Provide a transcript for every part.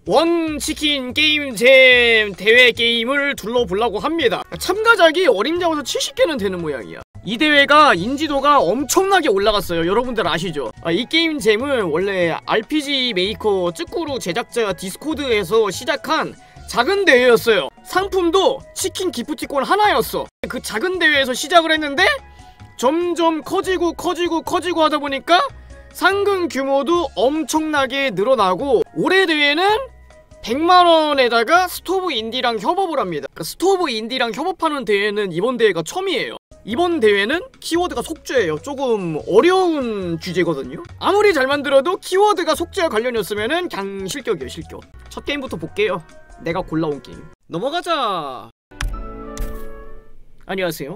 원치킨 게임잼 대회 게임을 둘러보려고 합니다. 참가작이 어림잡아서 70개는 되는 모양이야. 이 대회가 인지도가 엄청나게 올라갔어요. 여러분들 아시죠? 이 게임잼은 원래 RPG 메이커 쯔꾸루 제작자 디스코드에서 시작한 작은 대회였어요. 상품도 치킨 기프티콘 하나였어. 그 작은 대회에서 시작을 했는데 점점 커지고 하다 보니까 상금 규모도 엄청나게 늘어나고, 올해 대회는 100만원에다가 스토브 인디랑 협업을 합니다. 그러니까 스토브 인디랑 협업하는 대회는 이번 대회가 처음이에요. 이번 대회는 키워드가 속죄예요. 조금 어려운 주제거든요. 아무리 잘 만들어도 키워드가 속죄와 관련이었으면은 그냥 실격이에요, 실격. 첫 게임부터 볼게요. 내가 골라온 게임 넘어가자. 안녕하세요.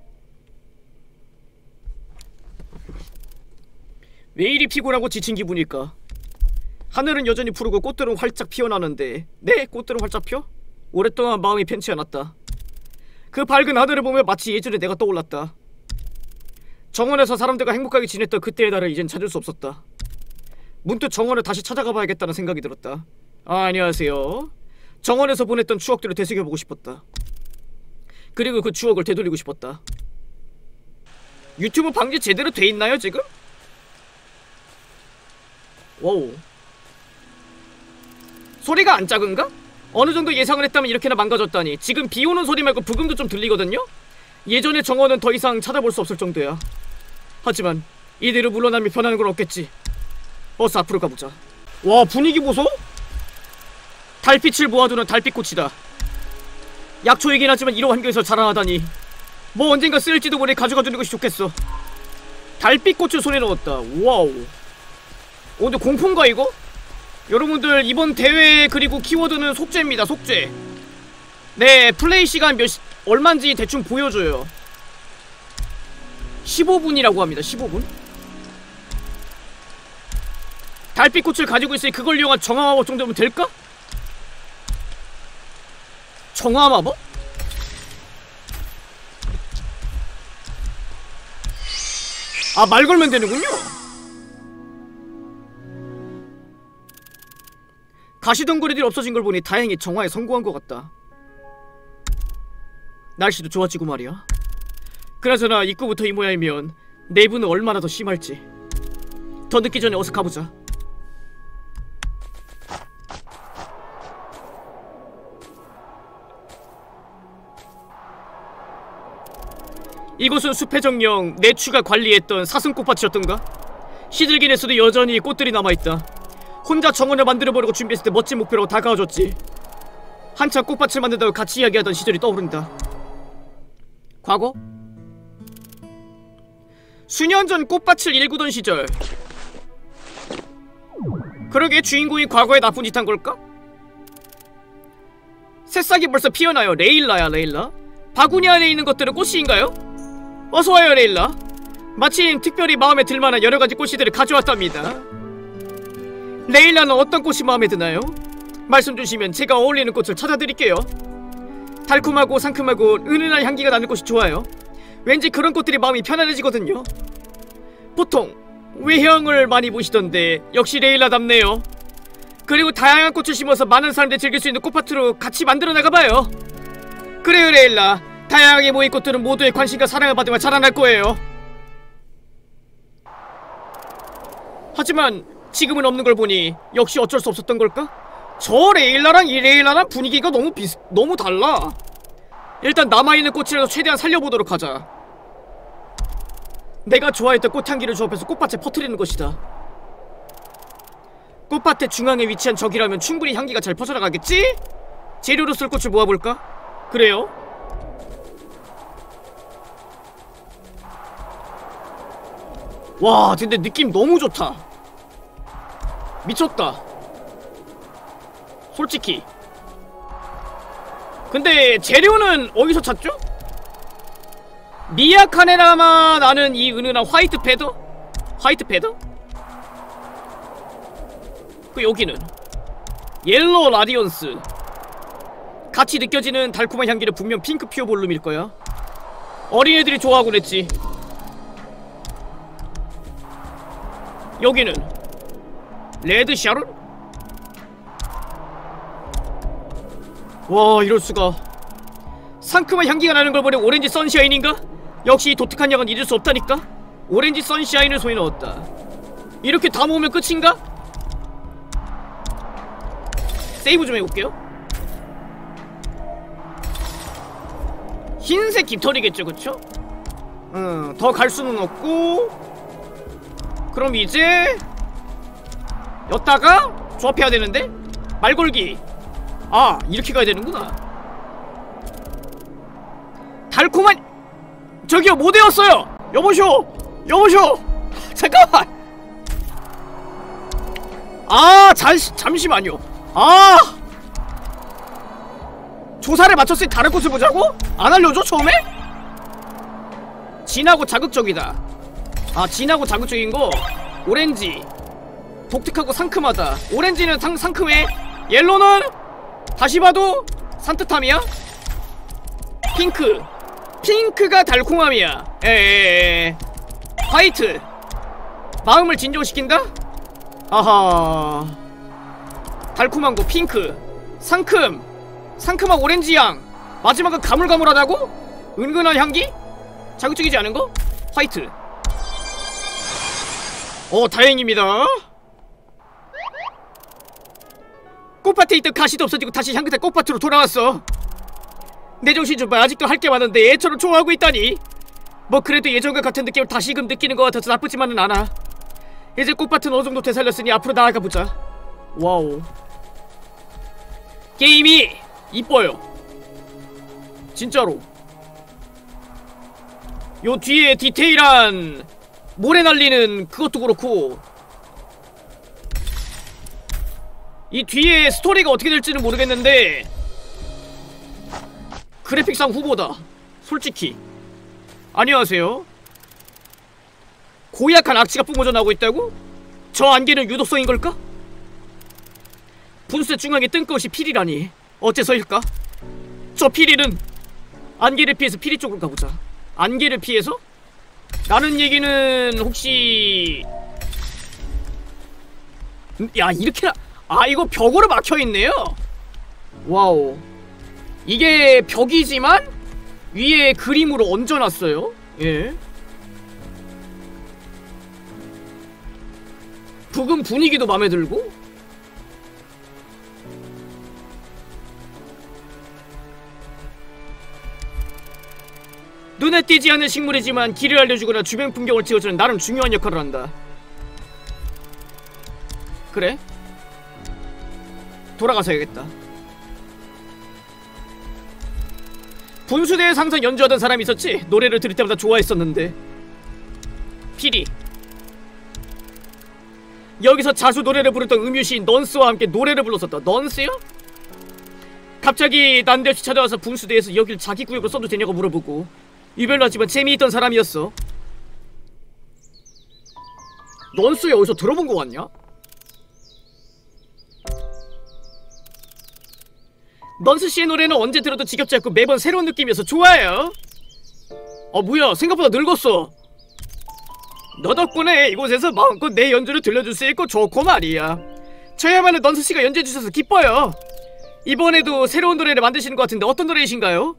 왜 이리 피곤하고 지친 기분일까? 하늘은 여전히 푸르고 꽃들은 활짝 피어나는데, 네? 꽃들은 활짝 펴? 오랫동안 마음이 편치 않았다. 그 밝은 하늘을 보며 마치 예전에 내가 떠올랐다. 정원에서 사람들과 행복하게 지냈던 그때의 나를 이젠 찾을 수 없었다. 문득 정원을 다시 찾아가 봐야겠다는 생각이 들었다. 안녕하세요. 정원에서 보냈던 추억들을 되새겨보고 싶었다. 그리고 그 추억을 되돌리고 싶었다. 유튜브 방지 제대로 돼 있나요 지금? 와우. 소리가 안 작은가? 어느정도 예상을 했다면 이렇게나 망가졌다니. 지금 비오는 소리 말고 부금도 좀 들리거든요? 예전의 정원은 더 이상 찾아볼 수 없을 정도야. 하지만 이대로 물러나면 변하는 건 없겠지. 어서 앞으로 가보자. 와, 분위기 보소? 달빛을 모아두는 달빛꽃이다. 약초이긴 하지만 이런 환경에서 자라나다니. 뭐 언젠가 쓰일지도 모르니 가져가주는 것이 좋겠어. 달빛꽃을 손에 넣었다. 와우. 근데 공포인가 이거? 여러분들, 이번 대회 그리고 키워드는 속죄입니다. 속죄. 네, 플레이 시간 얼만지 대충 보여줘요. 15분이라고 합니다. 15분. 달빛꽃을 가지고 있으니 그걸 이용한 정화마법 정도면 될까? 정화마법? 아, 말 걸면 되는군요. 가시덩굴이들이 없어진 걸 보니 다행히 정화에 성공한 것 같다. 날씨도 좋아지고 말이야. 그나저나 입구부터 이 모양이면 내부는 얼마나 더 심할지. 더 늦기 전에 어서 가보자. 이곳은 숲의 정령 내추가 관리했던 사슴꽃밭이었던가? 시들긴 했어도 여전히 꽃들이 남아있다. 혼자 정원을 만들어보려고 준비했을 때 멋진 목표라고 다가와줬지. 한참 꽃밭을 만든다고 같이 이야기하던 시절이 떠오른다. 과거? 수년 전 꽃밭을 일구던 시절. 그러게 주인공이 과거에 나쁜 짓 한 걸까? 새싹이 벌써 피어나요. 레일라야, 레일라. 바구니 안에 있는 것들은 꽃이인가요? 어서와요, 레일라. 마침 특별히 마음에 들만한 여러가지 꽃이들을 가져왔답니다. 레일라는 어떤 꽃이 마음에 드나요? 말씀 주시면 제가 어울리는 꽃을 찾아드릴게요. 달콤하고 상큼하고 은은한 향기가 나는 꽃이 좋아요. 왠지 그런 꽃들이 마음이 편안해지거든요. 보통 외형을 많이 보시던데 역시 레일라답네요. 그리고 다양한 꽃을 심어서 많은 사람들이 즐길 수 있는 꽃밭으로 같이 만들어 나가봐요. 그래요, 레일라. 다양하게 모인 꽃들은 모두의 관심과 사랑을 받으며 자라날 거예요. 하지만 지금은 없는 걸 보니 역시 어쩔 수 없었던 걸까? 저 레일라랑 이 레일라랑 분위기가 너무 달라. 일단 남아있는 꽃이라도 최대한 살려보도록 하자. 내가 좋아했던 꽃향기를 조합해서 꽃밭에 퍼뜨리는 것이다. 꽃밭의 중앙에 위치한 적이라면 충분히 향기가 잘 퍼져나가겠지? 재료로 쓸 꽃을 모아볼까? 그래요? 와, 근데 느낌 너무 좋다. 미쳤다. 솔직히. 근데 재료는 어디서 찾죠? 미야카네라만 아는 이 은은한 화이트 패더? 화이트 패더? 그 여기는 옐로우 라디언스. 같이 느껴지는 달콤한 향기를 분명 핑크 퓨어 볼룸일 거야. 어린애들이 좋아하곤 했지. 여기는 레드 샤론? 와, 이럴수가. 상큼한 향기가 나는 걸 보니 오렌지 선샤인인가? 역시 독특한 향은 잊을 수 없다니까? 오렌지 선샤인을 손에 넣었다. 이렇게 다 모으면 끝인가? 세이브 좀 해볼게요. 흰색 깃털이겠죠, 그쵸? 더 갈 수는 없고. 그럼 이제 였다가 조합해야 되는데? 말걸기. 아, 이렇게 가야 되는구나. 달콤한. 저기요, 뭐 되었어요? 여보쇼! 여보쇼! 잠깐만! 아, 잠시만요. 아! 조사를 마쳤으니 다른 곳을 보자고? 안 알려줘, 처음에? 진하고 자극적이다. 아, 진하고 자극적인 거. 오렌지. 독특하고 상큼하다. 오렌지는 상큼해. 옐로는 다시 봐도 산뜻함이야. 핑크. 핑크가 달콤함이야. 에에에. 화이트. 마음을 진정시킨다? 아하. 달콤한 거 핑크. 상큼. 상큼한 오렌지 향. 마지막은 가물가물하다고? 은근한 향기? 자극적이지 않은 거? 화이트. 다행입니다. 꽃밭에 있던 가시도 없어지고 다시 향긋한 꽃밭으로 돌아왔어. 내 정신 좀 봐. 아직도 할 게 많은데 애처럼 좋아하고 있다니. 뭐 그래도 예전과 같은 느낌을 다시금 느끼는 것 같아서 나쁘지만은 않아. 이제 꽃밭은 어느정도 되살렸으니 앞으로 나아가보자. 와우. 게임이 이뻐요. 진짜로. 요 뒤에 디테일한 모래 날리는 그것도 그렇고, 이 뒤에 스토리가 어떻게 될지는 모르겠는데 그래픽상 후보다. 솔직히. 안녕하세요. 고약한 악취가 뿜어져 나오고 있다고? 저 안개는 유독성인 걸까? 분수대 중앙에 뜬금없이 피리라니. 어째서일까? 저 피리는 안개를 피해서 피리 쪽으로 가보자. 안개를 피해서? 라는 얘기는 혹시... 야, 이렇게... 아, 이거 벽으로 막혀있네요? 와우. 이게 벽이지만 위에 그림으로 얹어놨어요. 예. 부금 분위기도 맘에 들고. 눈에 띄지 않는 식물이지만 길을 알려주거나 주변 풍경을 찍어주는 나름 중요한 역할을 한다. 그래? 돌아가서 해야겠다. 분수대에서 항상 연주하던 사람이 있었지? 노래를 들을 때마다 좋아했었는데. 피리. 여기서 자수 노래를 부르던 음유시인 넌스와 함께 노래를 불렀었다. 넌스요? 갑자기 난데없이 찾아와서 분수대에서 여길 자기 구역으로 써도 되냐고 물어보고, 유별나지만 재미있던 사람이었어. 넌스야, 어디서 들어본 거 같냐? 넌스씨의 노래는 언제 들어도 지겹지 않고 매번 새로운 느낌이어서 좋아요. 뭐야, 생각보다 늙었어. 너 덕분에 이곳에서 마음껏 내 연주를 들려줄 수 있고 좋고 말이야. 저야말로 넌스씨가 연주해주셔서 기뻐요. 이번에도 새로운 노래를 만드시는 것 같은데 어떤 노래이신가요?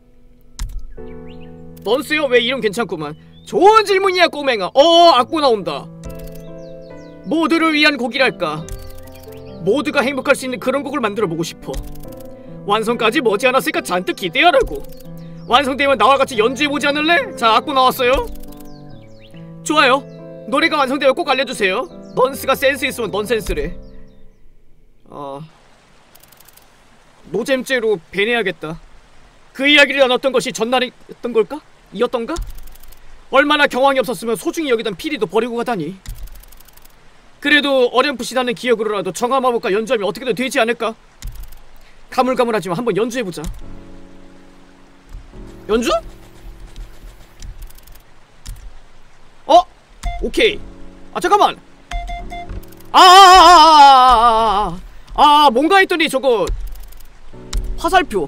넌스요? 왜 이름 괜찮구만. 좋은 질문이야, 꼬맹아. 악보 나온다. 모두를 위한 곡이랄까. 모두가 행복할 수 있는 그런 곡을 만들어보고 싶어. 완성까지 머지않았으니까 잔뜩 기대하라고. 완성되면 나와 같이 연주해보지 않을래? 자, 악보 나왔어요. 좋아요. 노래가 완성되면 꼭 알려주세요. 넌스가 센스 있으면 넌센스래. 노잼죄로 배내야겠다. 그 이야기를 나눴던 것이 전날이었던 걸까? 이었던가? 얼마나 경황이 없었으면 소중히 여기던 피리도 버리고 가다니. 그래도 어렴풋이 나는 기억으로라도 정화마법과 연주하면 어떻게든 되지 않을까? 가물가물하지만 한번 연주해보자. 연주? 오케이. 잠깐만. 뭔가 했더니 저거 화살표.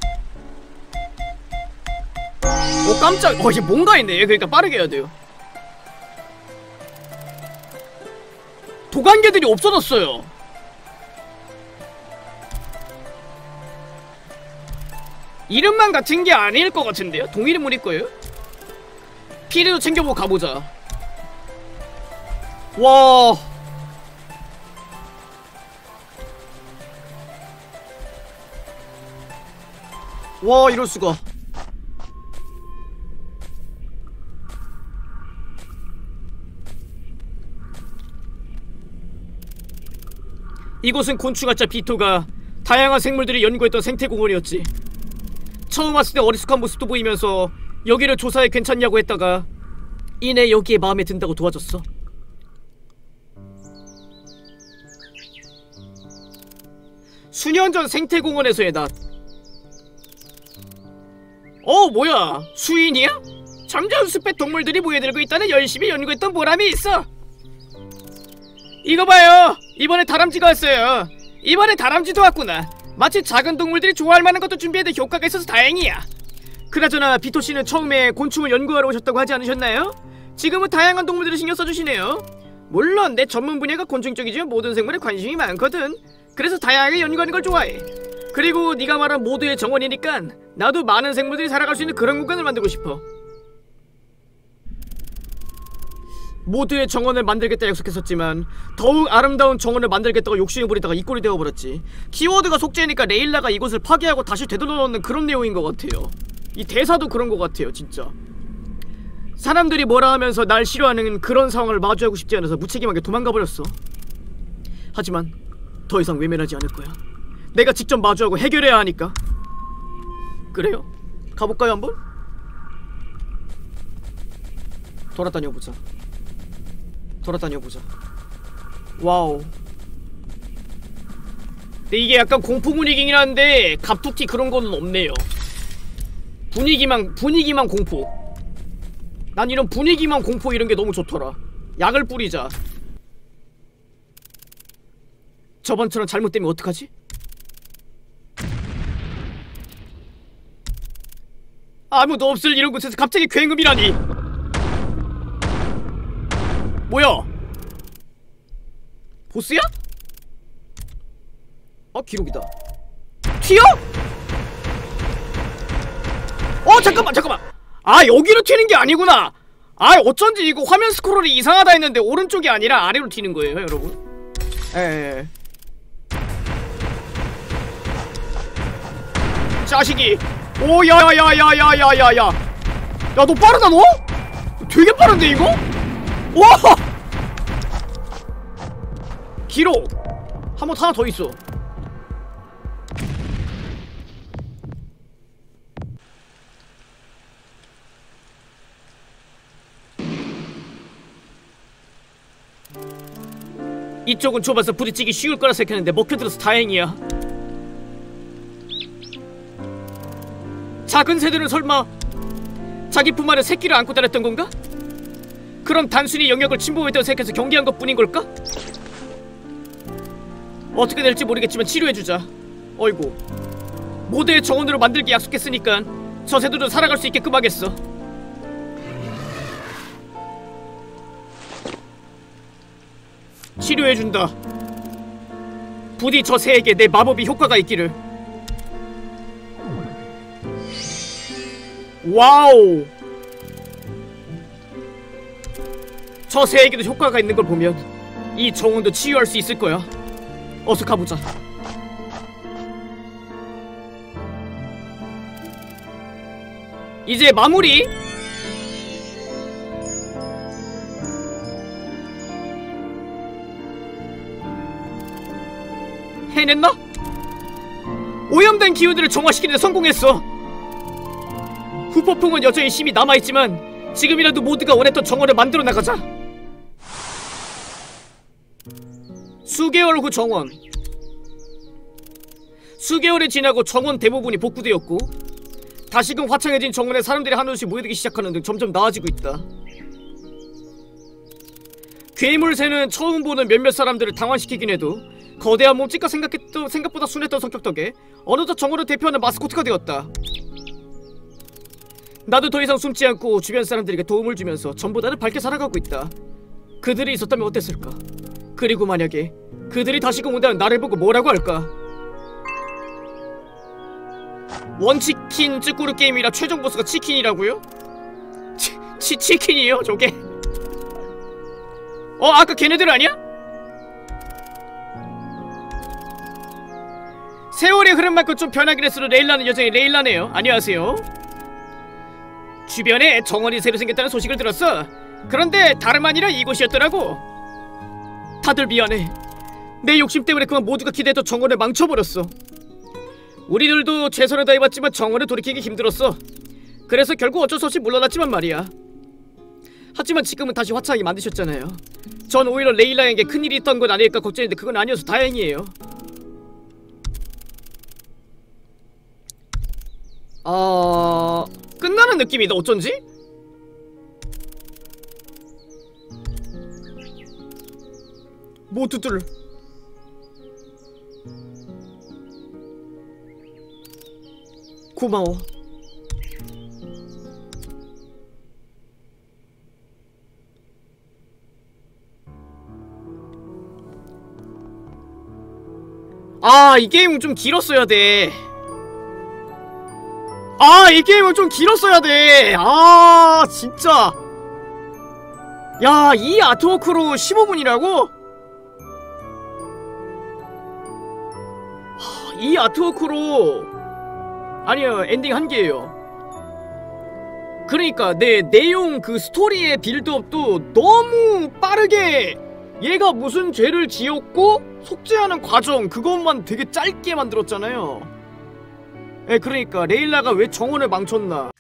깜짝. 이게 뭔가 있네. 그러니까 빠르게 해야 돼요. 도관계들이 없어졌어요. 이름만 같은 게 아닐 것 같은데요? 동일인물일 거예요? 피리도 챙겨보고 가보자. 와. 와, 이럴수가. 이곳은 곤충학자 비토가 다양한 생물들이 연구했던 생태공원이었지. 처음 왔을 때 어리숙한 모습도 보이면서 여기를 조사해 괜찮냐고 했다가 이내 여기에 마음에 든다고 도와줬어. 수년 전 생태공원에서의 나. 뭐야, 수인이야? 잠재운 숲의 동물들이 모여들고 있다는 열심히 연구했던 보람이 있어. 이거 봐요, 이번에 다람쥐가 왔어요. 이번에 다람쥐도 왔구나. 마치 작은 동물들이 좋아할 만한 것도 준비해도 효과가 있어서 다행이야. 그나저나 비토씨는 처음에 곤충을 연구하러 오셨다고 하지 않으셨나요? 지금은 다양한 동물들을 신경 써주시네요. 물론 내 전문 분야가 곤충 쪽이지만 모든 생물에 관심이 많거든. 그래서 다양하게 연구하는 걸 좋아해. 그리고 네가 말한 모두의 정원이니까 나도 많은 생물들이 살아갈 수 있는 그런 공간을 만들고 싶어. 모두의 정원을 만들겠다 약속했었지만 더욱 아름다운 정원을 만들겠다고 욕심을 부리다가 이 꼴이 되어버렸지. 키워드가 속죄니까 레일라가 이곳을 파괴하고 다시 되돌려 놓는 그런 내용인 것 같아요. 이 대사도 그런 것 같아요, 진짜. 사람들이 뭐라 하면서 날 싫어하는 그런 상황을 마주하고 싶지 않아서 무책임하게 도망가버렸어. 하지만 더 이상 외면하지 않을 거야. 내가 직접 마주하고 해결해야 하니까. 그래요? 가볼까요, 한번? 돌아다녀보자. 돌아다녀보자. 와우. 근데 이게 약간 공포 분위기긴 한데 갑툭튀 그런 거는 없네요. 분위기만 공포. 난 이런 분위기만 공포 이런 게 너무 좋더라. 약을 뿌리자. 저번처럼 잘못되면 어떡하지? 아무도 없을 이런 곳에서 갑자기 굉음이라니. 뭐야? 보스야? 기록이다. 튀어? 잠깐만. 여기로 튀는 게 아니구나. 어쩐지 이거 화면 스크롤이 이상하다 했는데 오른쪽이 아니라 아래로 튀는 거예요, 여러분. 에. 자식이. 야야야야야야야야. 야, 너 빠르다, 너? 되게 빠른데, 이거? 와! 기록! 한번 하나 더 있어. 이쪽은 좁아서 부딪히기 쉬울 거라 생각했는데 먹혀들어서 다행이야. 작은 새들은 설마 자기 품 안에 새끼를 안고 다녔던 건가? 그럼 단순히 영역을 침범했다고 생각해서 경계한 것뿐인 걸까? 어떻게 될지 모르겠지만 치료해주자. 어이구. 모두의 정원으로 만들기 약속했으니까 저 새들도 살아갈 수 있게끔 하겠어. 치료해준다. 부디 저 새에게 내 마법이 효과가 있기를. 와우. 저 새에게도 효과가 있는 걸 보면 이 정원도 치유할 수 있을 거야. 어서 가보자. 이제 마무리. 해냈나? 오염된 기운들을 정화시키는 데 성공했어. 후폭풍은 여전히 힘이 남아있지만 지금이라도 모두가 원했던 정원을 만들어 나가자. 수개월 후 정원. 수개월이 지나고 정원 대부분이 복구되었고 다시금 화창해진 정원에 사람들이 한없이 모여들기 시작하는 등 점점 나아지고 있다. 괴물새는 처음 보는 몇몇 사람들을 당황시키긴 해도 거대한 몸집과 생각보다 순했던 성격 덕에 어느덧 정원을 대표하는 마스코트가 되었다. 나도 더 이상 숨지 않고 주변 사람들에게 도움을 주면서 전보다는 밝게 살아가고 있다. 그들이 있었다면 어땠을까? 그리고 만약에 그들이 다시금 온다면 나를 보고 뭐라고 할까? 원치킨 쯔꾸루 게임이라 최종 보스가 치킨이라고요? 치킨이에요 저게? 아까 걔네들 아니야? 세월의 흐름만큼 좀 변하긴 했어도 레일라는 여전히 레일라네요. 안녕하세요. 주변에 정원이 새로 생겼다는 소식을 들었어. 그런데 다름 아니라 이곳이었더라고. 다들 미안해. 내 욕심 때문에 그만 모두가 기대했던 정원을 망쳐버렸어. 우리들도 최선을 다해봤지만 정원을 돌이키기 힘들었어. 그래서 결국 어쩔 수 없이 물러났지만 말이야. 하지만 지금은 다시 화창하게 만드셨잖아요. 전 오히려 레일라에게 큰일이 있던 건 아닐까 걱정했는데 그건 아니어서 다행이에요. 끝나는 느낌이다 어쩐지? 모두들 고마워. 이 게임은 좀 길었어야 돼. 이 게임은 좀 길었어야 돼. 진짜. 야, 이 아트워크로 15분이라고? 이 아트워크로 아니요, 엔딩 한 개예요. 그러니까 내용 그 스토리의 빌드업도 너무 빠르게 얘가 무슨 죄를 지었고 속죄하는 과정 그것만 되게 짧게 만들었잖아요. 그러니까 레일라가 왜 정원을 망쳤나,